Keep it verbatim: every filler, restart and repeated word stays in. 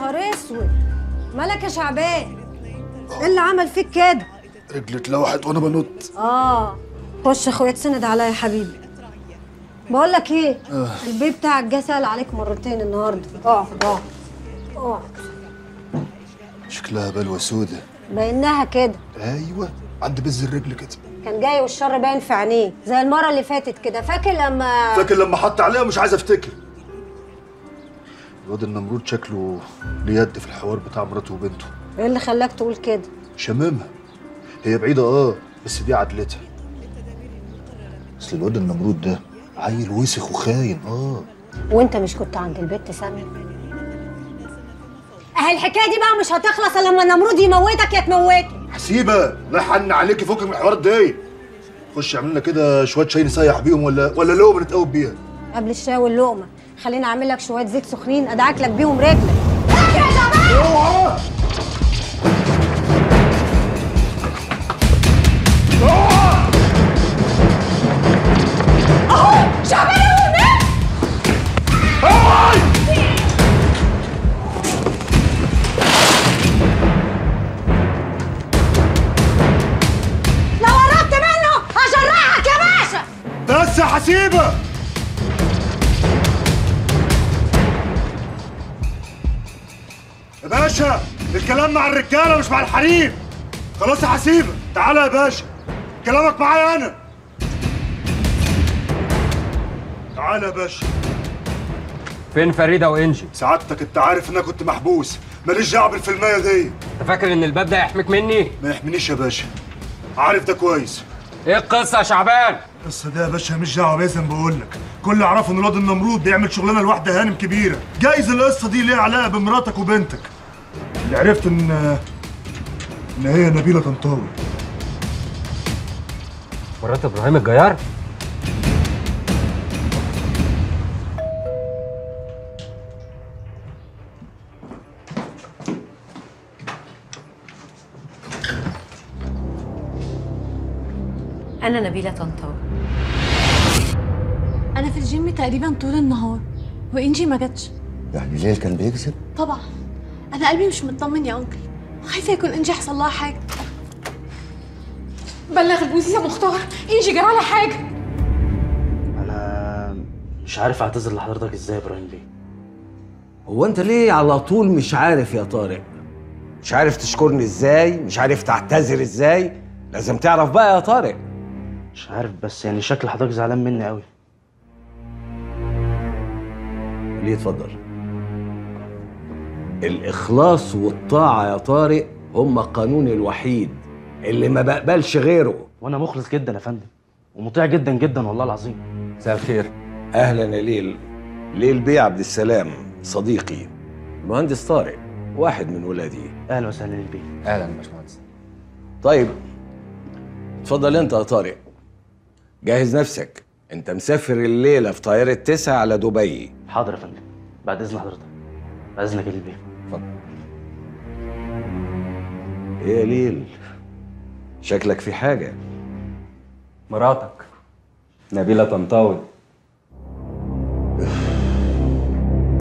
نهار اسود، مالك يا شعبان؟ ايه اللي عمل فيك كده؟ رجلي اتلوحت وانا بنط. اه خش يا اخويا تسند عليا يا حبيبي. بقول لك ايه؟ آه. البي بتاعك جه سأل عليك مرتين النهارده. اقعد اقعد اقعد. شكلها بلوه سودة. باينها كده. ايوه عند بز الرجل كده. كان جاي والشر باين في عينيه زي المره اللي فاتت كده. فاكر لما فاكر لما حط عليها؟ مش عايز افتكر. الواد النمرود شكله ليه يد في الحوار بتاع مراته وبنته. ايه اللي خلاك تقول كده؟ شمامها. هي بعيده اه بس دي عدلتها. اصل الواد النمرود ده عيل وسخ وخاين اه. وانت مش كنت عند البت سامي؟ اهي الحكايه دي بقى مش هتخلص الا لما النمرود يموتك يا تموته. حسيبه الله يحن عليكي، فوقك من الحوارات دي. خش اعمل لنا كده شويه شاي نسيح بيهم ولا ولا لقمه نتقوب بيها. قبل الشاي واللقمه خليني اعمل لك شويه زيت سخنين ادعك لك بيهم رجلك. يا شباب اوعى اوعى اهو شعبان هناك. اوعى لو قربت منه هشرحك يا باشا. بس يا حسيبه. يا باشا الكلام مع الرجاله مش مع الحريم. خلاص يا حسيبه تعالى يا باشا، كلامك معايا انا. تعالى يا باشا. فين فريده وانجي؟ سعادتك انت عارف ان انا كنت محبوس، ماليش دعوه بالفيلميه دي. انت فاكر ان الباب ده يحميك مني؟ ما يحمينيش يا باشا، عارف ده كويس. ايه القصه يا شعبان؟ القصه دي يا باشا مش دعوه بيا، زي ما بقول لك. كل اللي اعرفه ان الواد النمرود بيعمل شغلانه لواحده هانم كبيره. جايز القصه دي ليها علاقه بمراتك وبنتك. اللي عرفت ان ان هي نبيله طنطاوي. مرات ابراهيم الجيار؟ أنا نبيلة طنطاوي. أنا في الجيم تقريبا طول النهار وإنجي ما جاتش. يعني ليل كان بيكذب؟ طبعا أنا قلبي مش مطمن يا أنكل، خايفة يكون إنجي حصل لها حاجة. بلغ البوليس يا مختار، إنجي جرالها حاجة. أنا مش عارف أعتذر لحضرتك إزاي يا إبراهيم بيه. هو أنت ليه على طول مش عارف يا طارق؟ مش عارف تشكرني إزاي؟ مش عارف تعتذر إزاي؟ لازم تعرف بقى يا طارق. مش عارف بس يعني شكل حضرتك زعلان مني قوي. ليه؟ اتفضل. الإخلاص والطاعة يا طارق هم القانون الوحيد اللي ما بقبلش غيره. وأنا مخلص جدا يا فندم ومطيع جدا جدا والله العظيم. مساء الخير. أهلا يا ليل. ليل بيه عبد السلام صديقي. المهندس طارق واحد من ولادي. أهلا وسهلا ليل بيه. أهلا يا باشمهندس. طيب اتفضل أنت يا طارق، جهز نفسك، انت مسافر الليله في طياره تسعة على دبي. حاضر يا فندم، بعد اذن حضرتك. بعد اذنك يا ليل بيه. اتفضل. ايه يا ليل؟ شكلك في حاجه. مراتك نبيله طنطاوي